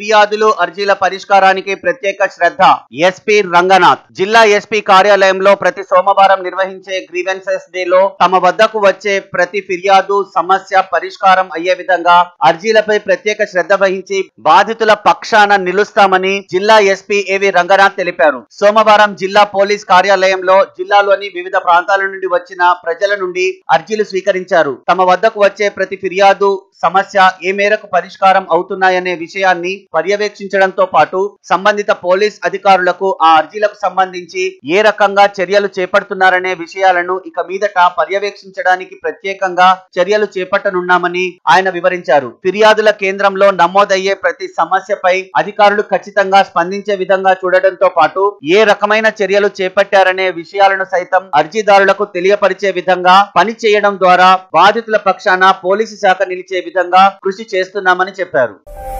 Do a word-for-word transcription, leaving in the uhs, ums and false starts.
ఫిర్యాదులు అర్జీల పరిష్కారానికి ప్రత్యేక శ్రద్ధ. ఎస్పీ రంగనాథ్ జిల్లా ఎస్పీ కార్యాలయంలో ప్రతి సోమవారం నిర్వహించే గ్రీవెన్సెస్ డే లో తమ వద్దకు వచ్చే ప్రతి ఫిర్యాదు సమస్య పరిష్కారం అయ్యే విధంగా అర్జీలపై ప్రత్యేక శ్రద్ధ వహించి బాధితుల పక్షాన నిలుస్తామని జిల్లా ఎస్పీ ఏవి రంగనాథ్ తెలిపారు. సోమవారం జిల్లా పోలీస్ కార్యాలయంలో జిల్లాలోని వివిధ ప్రాంతాల నుండి వచ్చిన ప్రజల నుండి అర్జీలు స్వీకరించారు. తమ వద్దకు వచ్చే ప్రతి ఫిర్యాదు సమస్య ఏ మేరకు పరిష్కారం అవుతున్నాయనే విషయాన్ని పర్యవేక్షించడంతో పాటు సంబంధిత పోలీస్ అధికారులకు ఆ అర్జీలకు సంబంధించి ఏ రకంగా చర్యలు చేపడుతున్నారనే విషయాలను ఇక మీదట పర్యవేక్షించడానికి ప్రత్యేకంగా చర్యలు చేపట్టనున్నామని ఆయన వివరించారు. ఫిర్యాదుల కేంద్రంలో నమోదయ్యే ప్రతి సమస్యపై అధికారులు ఖచ్చితంగా స్పందించే విధంగా చూడడంతో పాటు ఏ రకమైన చర్యలు చేపట్టారనే విషయాలను సైతం అర్జీదారులకు తెలియపరిచే విధంగా పని చేయడం ద్వారా బాధితుల పక్షాన పోలీసు శాఖ నిలిచే విధంగా కృషి చేస్తున్నామని చెప్పారు.